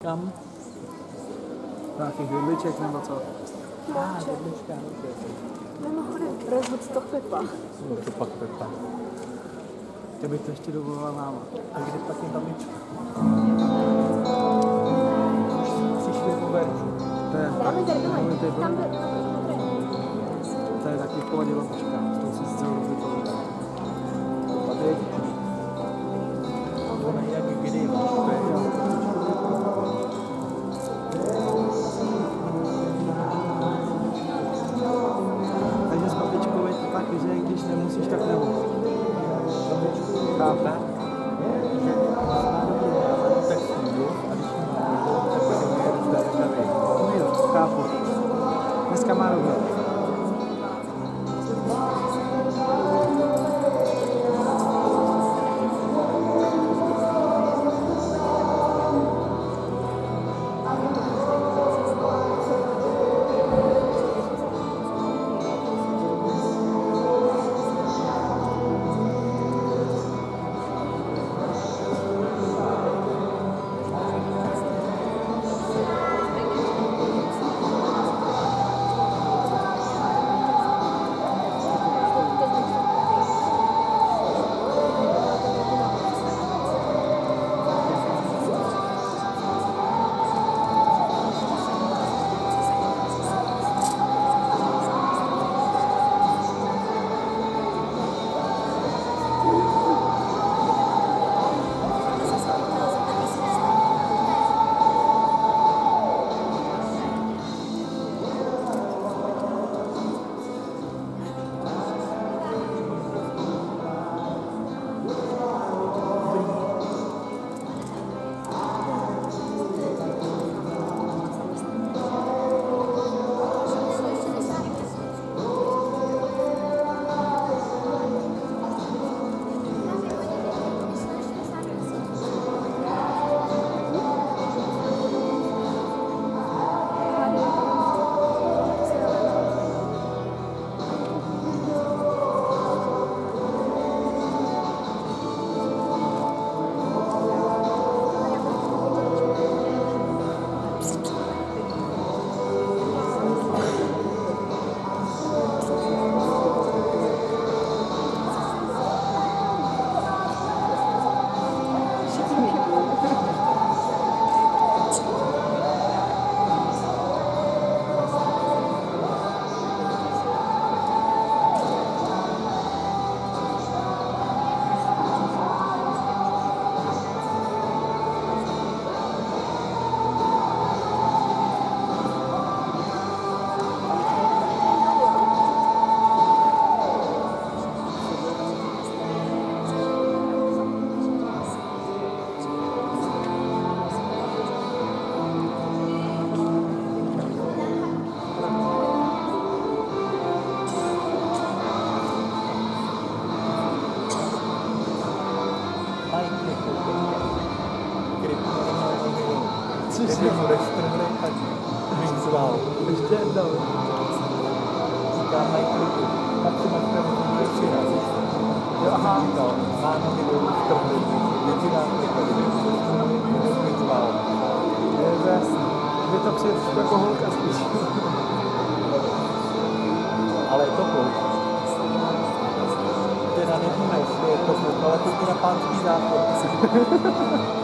Kam? Nějakých vidliček nebo co? Vidlička, Mimochodem, rozhod to Pepa. no to pak Pepa. Já bych to ještě dovolila máma. A kde pak je babička? Přišli po verču. To je Dáme tady to je tam byl. to je taky v pohodě babička. To si celou vypovídá. A teď? Ona jak kdy máš Takže s babičkou je to tak, že když nemusíš, tak nemusíš. Chápe? tak jdu a když mám tak si mě rozdává tady. No jo, chápu. Dneska má rovnou. Když budeš strhlej, tak bych zval. Ještě jednou. Říká Michael, tak si máš první přiraz. Jo, aha. Říkal, má nohy dolů strhlej. Většina tady bych zval. Je to jasný. By to přijde jako holka spíš. Ale je to kluk. Teda nevíme, jestli je to kluk, ale to je teda pánský záchod.